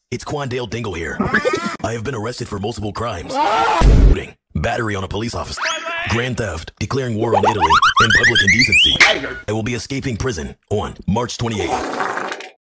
It's Quandale Dingle here. I have been arrested for multiple crimes, including battery on a police officer, grand theft, declaring war on Italy, and public indecency. I will be escaping prison on March 28th.